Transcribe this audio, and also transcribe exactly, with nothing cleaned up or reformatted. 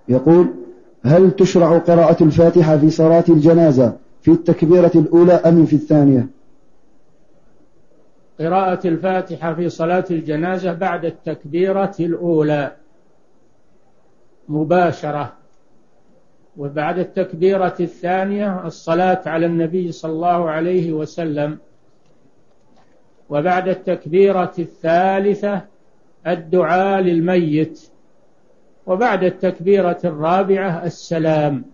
يقول: هل تشرع قراءة الفاتحة في صلاة الجنازة في التكبيرة الأولى أم في الثانية؟ قراءة الفاتحة في صلاة الجنازة بعد التكبيرة الأولى مباشرة، وبعد التكبيرة الثانية الصلاة على النبي صلى الله عليه وسلم، وبعد التكبيرة الثالثة الدعاء للميت، وبعد التكبيرة الرابعة السلام.